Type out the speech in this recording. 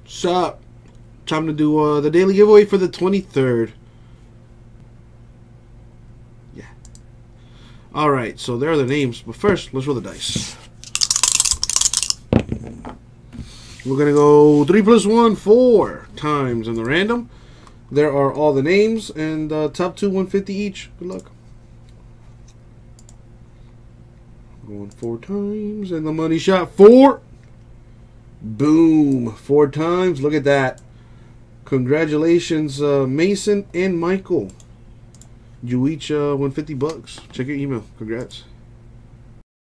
So, time to do the daily giveaway for the 23rd. Yeah. Alright, so there are the names. But first, let's roll the dice. We're going to go 3 plus 1, 4 times in the random. There are all the names, and top two 150 each. Good luck. Going 4 times, and the money shot 4. Boom. 4 times. Look at that. Congratulations, Mason and Michael. You each $150. Check your email. Congrats.